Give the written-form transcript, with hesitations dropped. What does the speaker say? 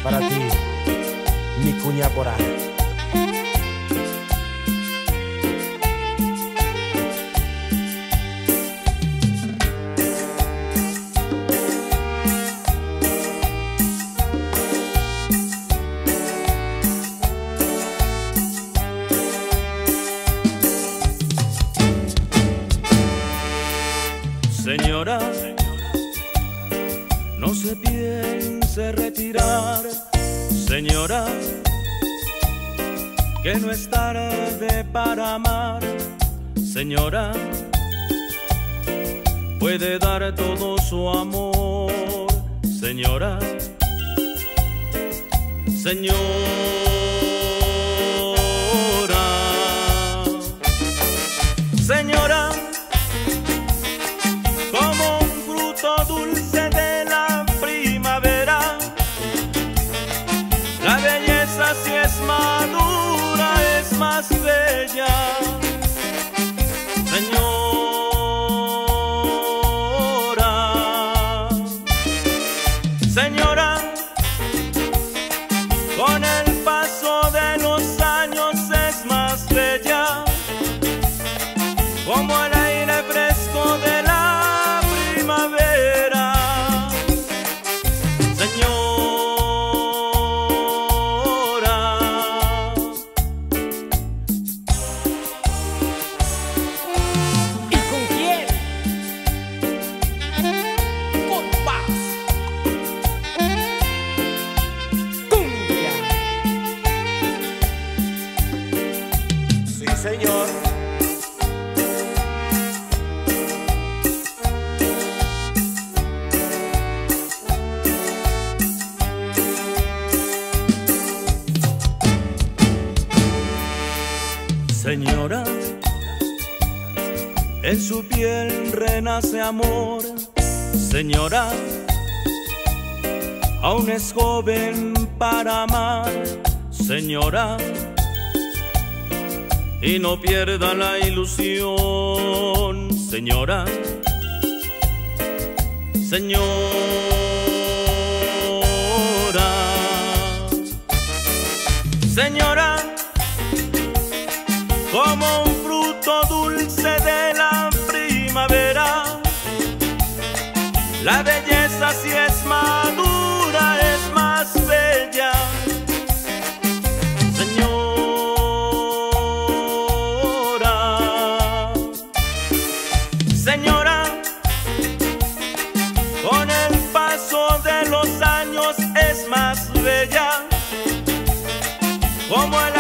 para ti, mi cuña por ahí. Señora, no se piense retirar, señora, que no es tarde para amar, señora, puede dar todo su amor, señora, señora, señora. Como un fruto dulce de la primavera, la belleza si es madura es más bella, señora, señora, con el paso de los años es más bella, como el aire fresco de la Señor, señora, en su piel renace amor, señora, aún es joven para amar, señora, y no pierda la ilusión, señora, señora, señora, como un fruto dulce de la primavera, la belleza si es madura es más bella, señora, con el paso de los años es más bella, como el